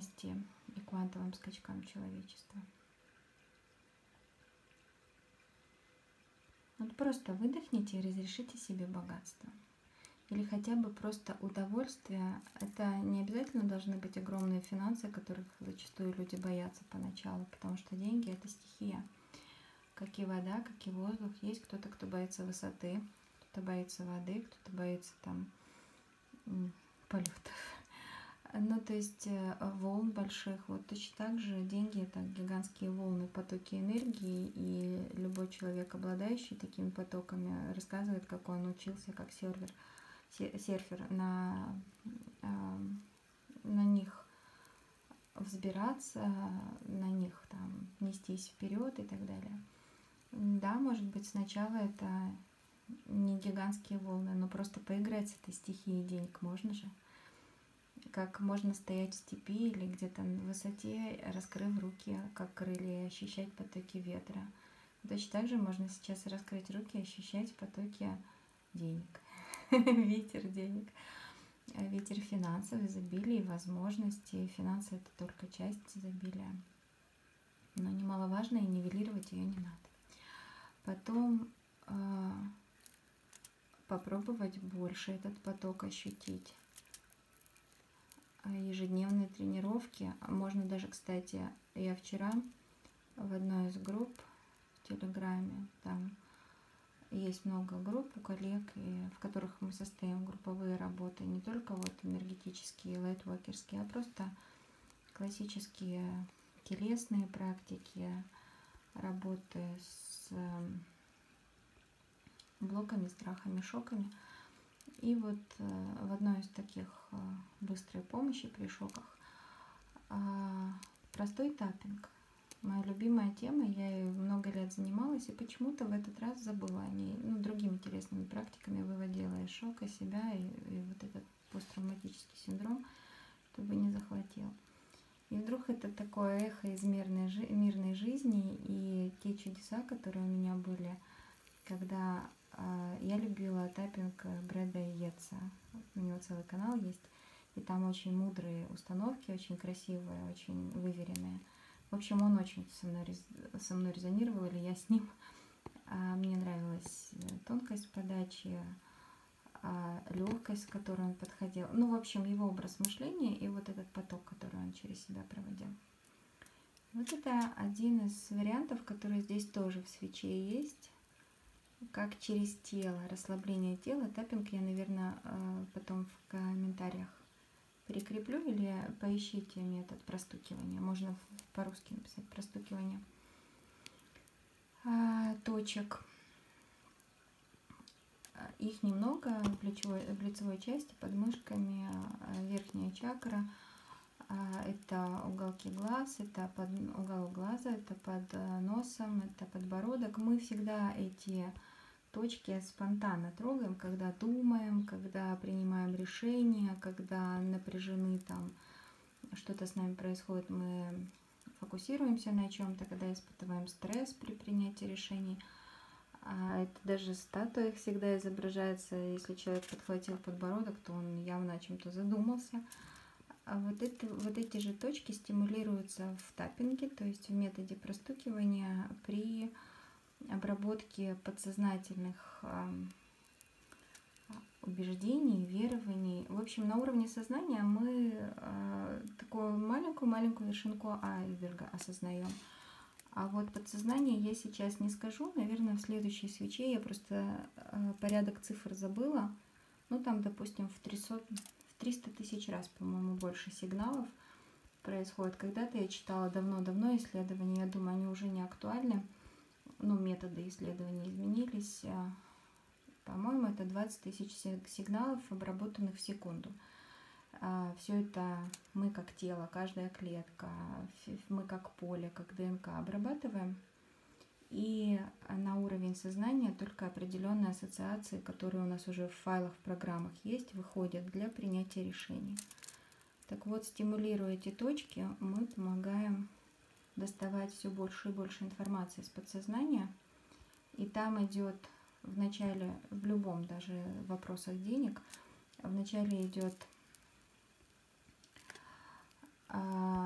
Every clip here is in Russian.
ценности и квантовым скачкам человечества. Вот просто выдохните и разрешите себе богатство. Или хотя бы просто удовольствие. Это не обязательно должны быть огромные финансы, которых зачастую люди боятся поначалу, потому что деньги — это стихия. Как и вода, как и воздух. Есть кто-то, кто боится высоты, кто-то боится воды, кто-то боится там полетов. Ну, то есть волн больших. Вот точно так же деньги — это гигантские волны, потоки энергии, и любой человек, обладающий такими потоками, рассказывает, как он учился как серфер на них взбираться, на них там нестись вперед и так далее. Да, может быть, сначала это не гигантские волны, но просто поиграть с этой стихией денег можно же. Как можно стоять в степи или где-то на высоте, раскрыв руки, как крылья, и ощущать потоки ветра. Точно так же можно сейчас раскрыть руки и ощущать потоки денег. Ветер денег. Ветер финансов, изобилия, возможностей. Финансы — это только часть изобилия. Но немаловажно, и нивелировать ее не надо. Потом попробовать больше этот поток ощутить. Ежедневные тренировки. Можно даже, кстати, я вчера в одной из групп в Телеграме, там есть много групп у коллег, в которых мы состоим, групповые работы, не только вот энергетические, лайтворкерские, а просто классические телесные практики, работы с блоками, страхами, шоками. И вот в одной из таких быстрой помощи при шоках простой таппинг. Моя любимая тема, я ею много лет занималась, и почему-то в этот раз забыла о ней. Другими интересными практиками выводила из шока себя и вот этот посттравматический синдром, чтобы не захватил. И вдруг это такое эхо из мирной жизни, и те чудеса, которые у меня были, когда я любила таппинг Брэда Йетса. У него целый канал есть, и там очень мудрые установки, очень красивые, очень выверенные. В общем, он очень со мной резонировал, или я с ним. Мне нравилась тонкость подачи, легкость, с которой он подходил. В общем, его образ мышления и вот этот поток, который он через себя проводил. Вот это один из вариантов, который здесь тоже в свече есть. Как через тело, расслабление тела. Таппинг я, наверное, потом в комментариях прикреплю, или поищите метод простукивания. Можно по-русски написать простукивание точек. Их немного в лицевой части, под мышками, верхняя чакра. Это уголки глаз, это под уголок глаза, это под носом, это подбородок. Мы всегда эти точки спонтанно трогаем, когда думаем, когда принимаем решения, когда напряжены, там что-то с нами происходит, мы фокусируемся на чем-то, когда испытываем стресс при принятии решений. Это даже статуя всегда изображается. Если человек подхватил подбородок, то он явно о чем-то задумался. А вот эти же точки стимулируются в таппинге, то есть в методе простукивания при обработке подсознательных убеждений, верований. В общем, на уровне сознания мы такую маленькую вершинку айсберга осознаем. А вот подсознание я сейчас не скажу. Наверное, в следующей свече я просто порядок цифр забыла. Там, допустим, в 300 тысяч раз, по-моему, больше сигналов происходит. Когда-то я читала давно-давно исследования, я думаю, они уже не актуальны. Методы исследований изменились. По-моему, это 20 тысяч сигналов, обработанных в секунду. Все это мы как тело, каждая клетка, мы как поле, как ДНК обрабатываем. И на уровень сознания только определенные ассоциации, которые у нас уже в файлах, в программах есть, выходят для принятия решений. Так вот, стимулируя эти точки, мы помогаем доставать все больше и больше информации из подсознания. И там идет в начале, в любом даже вопросах денег, вначале идет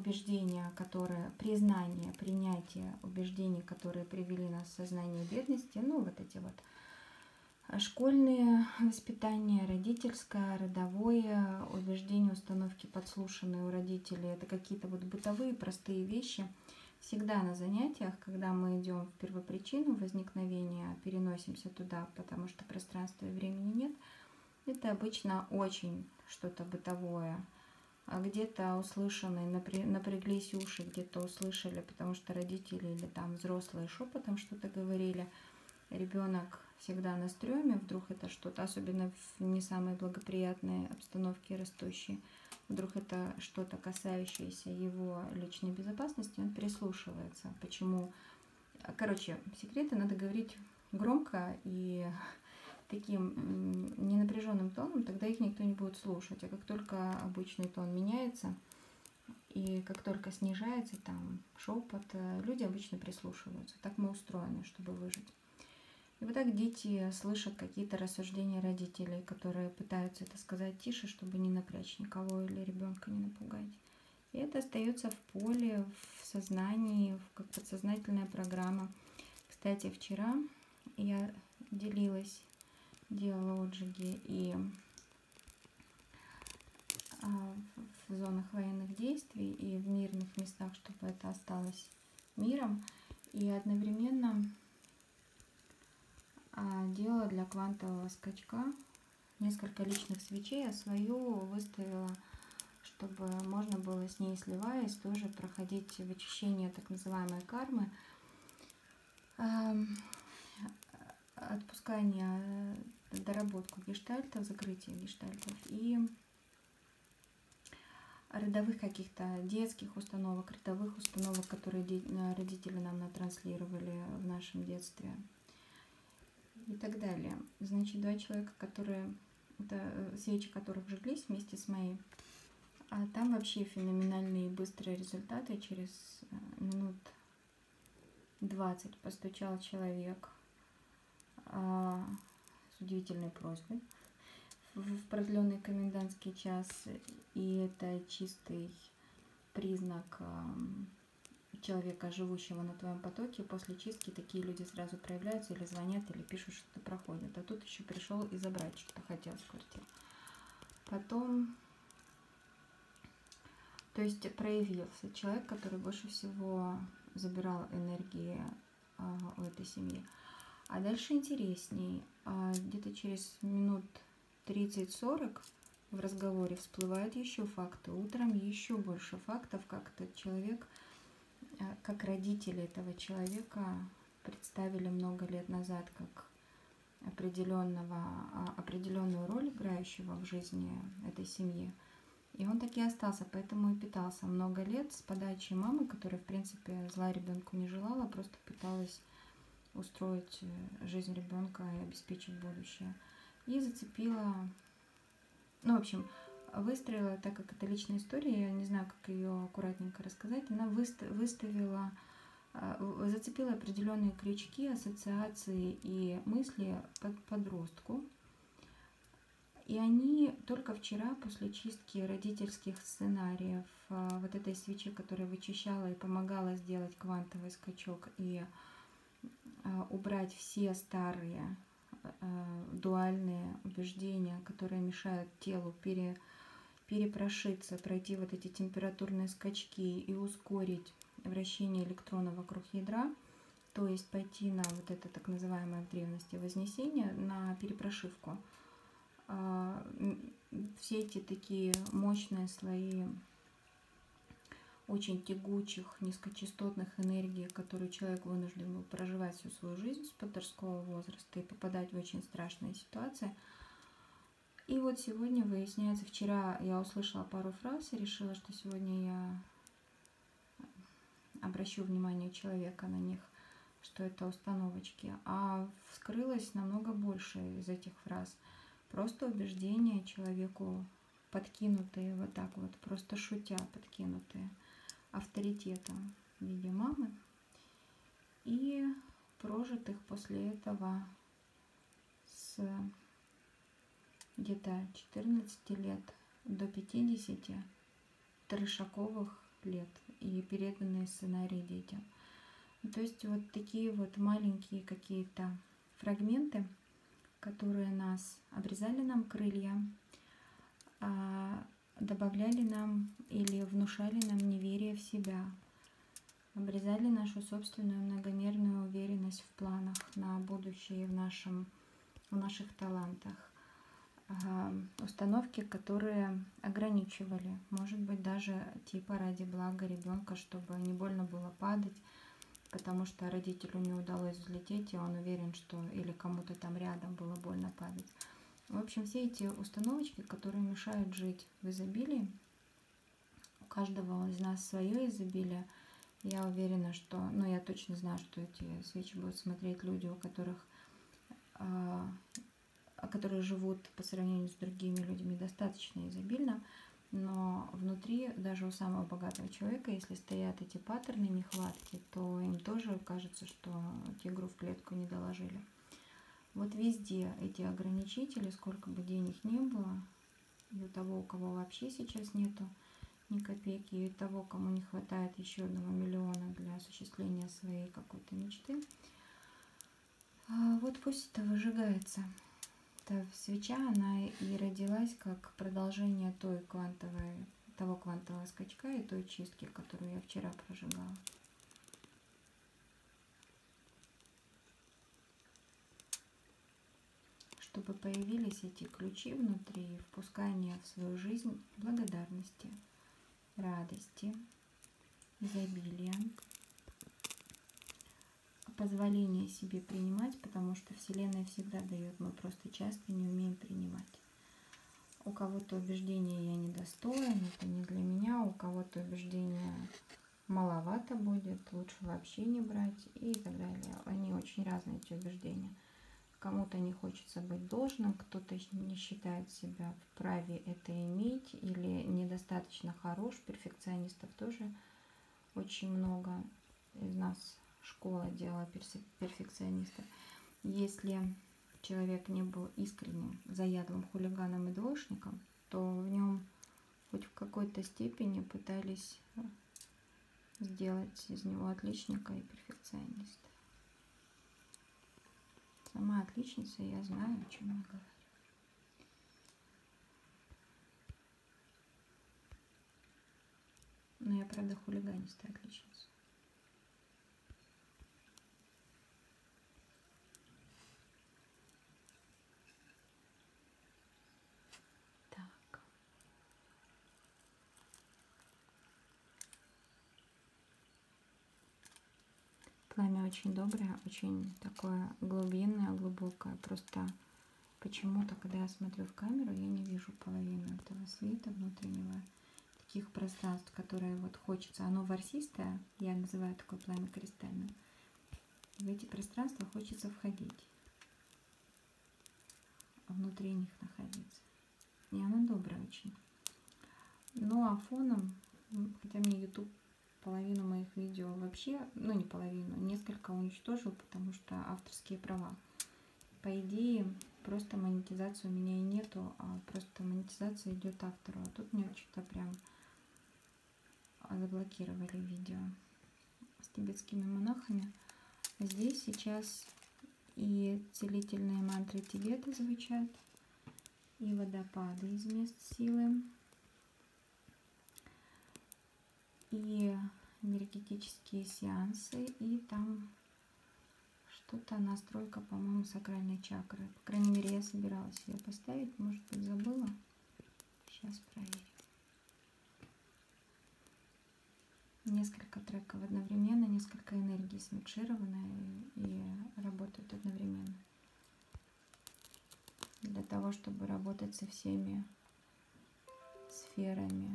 убеждения, которые, признание, принятие убеждений, которые привели нас в сознание бедности, ну вот эти вот школьные воспитания, родительское, родовое, убеждения, установки, подслушанные у родителей, это какие-то вот бытовые простые вещи. Всегда на занятиях, когда мы идем в первопричину возникновения, переносимся туда, потому что пространства и времени нет, это обычно очень что-то бытовое. Где-то услышанные, напряглись уши, где-то услышали, потому что родители или там взрослые шепотом что-то говорили. Ребенок всегда на стреме, вдруг это что-то, особенно в не самой благоприятной обстановке растущей, вдруг это что-то, касающееся его личной безопасности, он прислушивается. Почему? Короче, секреты надо говорить громко и таким ненапряженным тоном, тогда их никто не будет слушать. А как только обычный тон меняется, и как только снижается там шепот, люди обычно прислушиваются. Так мы устроены, чтобы выжить. И вот так дети слышат какие-то рассуждения родителей, которые пытаются это сказать тише, чтобы не напрячь никого или ребенка не напугать. И это остается в поле, в сознании, как подсознательная программа. Кстати, вчера я делала отжиги и в зонах военных действий, и в мирных местах, чтобы это осталось миром. И одновременно делала для квантового скачка несколько личных свечей, а свою выставила, чтобы можно было с ней, сливаясь, тоже проходить вычищение так называемой кармы, отпускание, доработку гештальтов, закрытие гештальтов и родовых каких-то детских установок, родовых установок, которые родители нам натранслировали в нашем детстве и так далее. Значит, два человека, которые, свечи которых жглись вместе с моей, а там вообще феноменальные быстрые результаты. Через минут 20 постучал человек с удивительной просьбой в продленный комендантский час, и это чистый признак человека, живущего на твоем потоке. После чистки такие люди сразу проявляются или звонят, или пишут, что проходят. А тут еще пришел и забрать, что хотел с квартиры. Потом, то есть проявился человек, который больше всего забирал энергии у этой семьи. А дальше интересней. Где-то через минут 30-40 в разговоре всплывают еще факты. Утром еще больше фактов, как этот человек, как родители этого человека представили много лет назад как определенную роль, играющего в жизни этой семьи. И он так и остался, поэтому и питался много лет с подачи мамы, которая, в принципе, зла ребенку не желала, просто пыталась устроить жизнь ребенка и обеспечить будущее. И зацепила, ну, в общем, выстроила, так как это личная история, я не знаю, как ее аккуратненько рассказать, она зацепила определенные крючки, ассоциации и мысли подростку. И они только вчера, после чистки родительских сценариев, вот этой свечи, которая вычищала и помогала сделать квантовый скачок и убрать все старые дуальные убеждения, которые мешают телу перепрошиться, пройти вот эти температурные скачки и ускорить вращение электрона вокруг ядра, то есть пойти на вот это так называемое в древности вознесение, на перепрошивку. Все эти такие мощные слои очень тягучих, низкочастотных энергий, которые человек вынужден был проживать всю свою жизнь с подросткового возраста и попадать в очень страшные ситуации. И вот сегодня выясняется, вчера я услышала пару фраз и решила, что сегодня я обращу внимание человека на них, что это установочки. А вскрылось намного больше из этих фраз. Просто убеждения человеку подкинутые вот так вот, просто шутя подкинутые авторитетом в виде мамы и прожитых после этого с где-то 14 лет до 50 трешаковых лет и переданные сценарии детям. То есть вот такие вот маленькие какие-то фрагменты, которые нас обрезали нам крылья, добавляли нам или внушали нам неверие в себя, обрезали нашу собственную многомерную уверенность в планах на будущее, в наших талантах. Установки, которые ограничивали, может быть, даже типа ради блага ребенка, чтобы не больно было падать, потому что родителю не удалось взлететь, и он уверен, что или кому-то там рядом было больно падать. В общем, все эти установочки, которые мешают жить в изобилии, у каждого из нас свое изобилие. Я уверена, что, я точно знаю, что эти свечи будут смотреть люди, которые живут по сравнению с другими людьми достаточно изобильно, но внутри даже у самого богатого человека, если стоят эти паттерны нехватки, то им тоже кажется, что тигру в клетку не доложили. Вот везде эти ограничители, сколько бы денег ни было, и у того, у кого вообще сейчас нету ни копейки, и у того, кому не хватает еще 1 миллиона для осуществления своей какой-то мечты, вот пусть это выжигается. Эта свеча, она и родилась как продолжение того квантового скачка и той чистки, которую я вчера прожигала. Чтобы появились эти ключи внутри, впускания в свою жизнь благодарности, радости, изобилия, позволение себе принимать, потому что Вселенная всегда дает, мы просто часто не умеем принимать. У кого-то убеждение «я недостоин», это не для меня, у кого-то убеждение «маловато будет», лучше вообще не брать и так далее. Они очень разные, эти убеждения. Кому-то не хочется быть должным, кто-то не считает себя вправе это иметь или недостаточно хорош. Перфекционистов тоже очень много. Из нас школа делала перфекционистов. Если человек не был искренним, заядлым хулиганом и двоечником, то в нем хоть в какой-то степени пытались сделать из него отличника и перфекциониста. Сама отличница, я знаю, о чем я говорю. Но я, правда, хулиганистая отличница. Так. Пламя очень доброе, очень такое глубинное, глубокое. Просто почему-то, когда я смотрю в камеру, я не вижу половину этого света внутреннего, таких пространств, которые вот хочется. Оно ворсистое, я называю такое пламя кристальным. В эти пространства хочется входить, внутри них находиться. И оно доброе очень. Ну а фоном, хотя мне YouTube половину моих видео вообще, не половину, несколько уничтожил, потому что авторские права. По идее, просто монетизации у меня и нету, а просто монетизация идет автору. А тут мне что-то прям заблокировали видео с тибетскими монахами. Здесь сейчас и целительные мантры Тибета звучат, и водопады из мест силы, и энергетические сеансы, и там что-то настройка, по-моему, сакральной чакры. По крайней мере, я собиралась ее поставить, может быть, забыла. Сейчас проверим. Несколько треков одновременно, несколько энергий смикшированы и работают одновременно. Для того, чтобы работать со всеми сферами,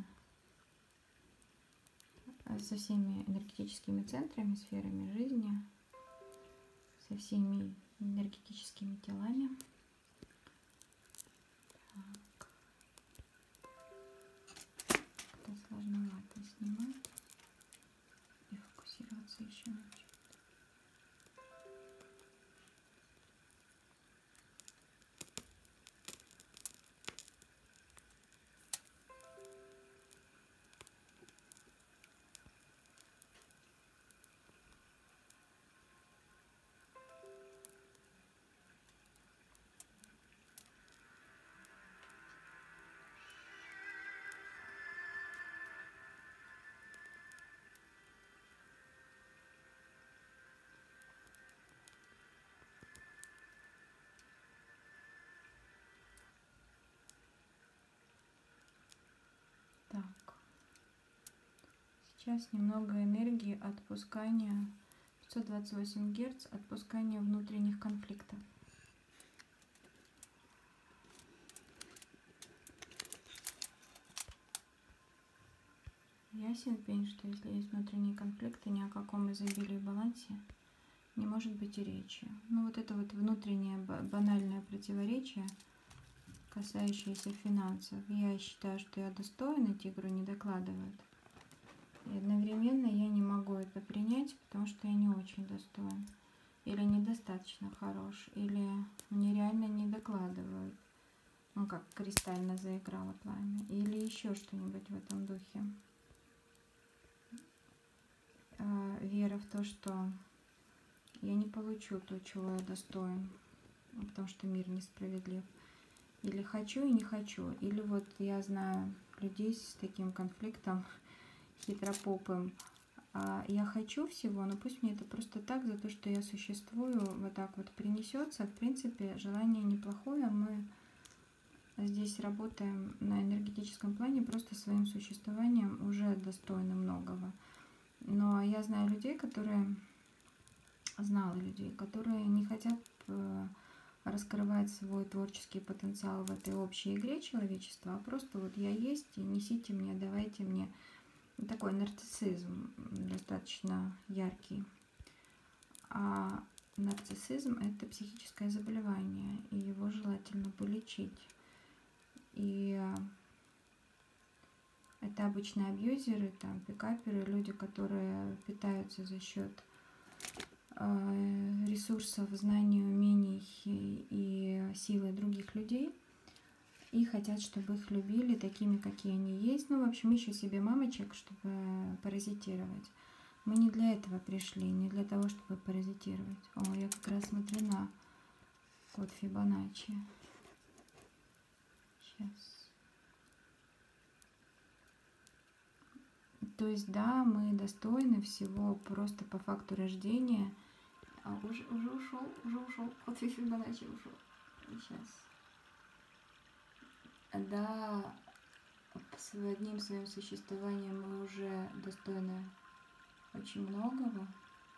со всеми энергетическими центрами, сферами жизни, со всеми энергетическими телами. Так. Это сложновато снимать и фокусироваться еще на чем-то. сейчас немного энергии отпускания, 528 Гц, отпускания внутренних конфликтов. Ясен пень, что если есть внутренние конфликты, ни о каком изобилии и балансе не может быть и речи. Ну вот это вот внутреннее банальное противоречие, касающееся финансов. Я считаю, что я достойна, тигру не докладывают. И одновременно я не могу это принять, потому что я не очень достоин. Или недостаточно хорош, или мне реально не докладывают. Ну как кристально заиграло пламя. Или еще что-нибудь в этом духе. Вера в то, что я не получу то, чего я достоин, потому что мир несправедлив. Или хочу и не хочу. Или вот я знаю людей с таким конфликтом хитропопым. Я хочу всего, но пусть мне это просто так, за то, что я существую, вот так вот принесется. В принципе, желание неплохое. Мы здесь работаем на энергетическом плане, просто своим существованием уже достойны многого. Но я знаю людей, знала людей, которые не хотят раскрывать свой творческий потенциал в этой общей игре человечества, а просто вот я есть, и несите мне, давайте мне. Такой нарциссизм достаточно яркий. А нарциссизм — это психическое заболевание, и его желательно полечить. И это обычно абьюзеры, там, пикаперы, люди, которые питаются за счет ресурсов, знаний, умений и силы других людей. И хотят, чтобы их любили такими, какие они есть. Ну, в общем, ищут себе мамочек, чтобы паразитировать. Мы не для этого пришли, не для того, чтобы паразитировать. О, я как раз смотрю на код Фибоначчи. Сейчас. То есть, да, мы достойны всего просто по факту рождения. Уже ушел. Код Фибоначчи ушел. Сейчас. Да, с одним своим существованием мы уже достойны очень многого,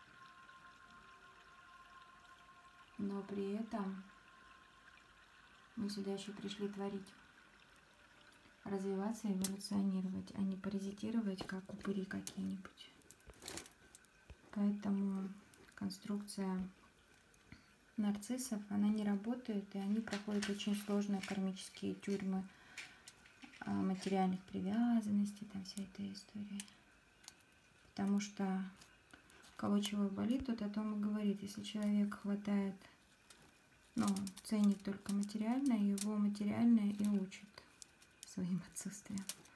но при этом мы сюда еще пришли творить, развиваться и эволюционировать, а не паразитировать, как упыри какие-нибудь. Поэтому конструкция нарциссов, она не работает, и они проходят очень сложные кармические тюрьмы материальных привязанностей, там вся эта история. Потому что кого чего болит, тот о том и говорит. Если человек хватает, ценит только материальное, его материальное и учит своим отсутствием.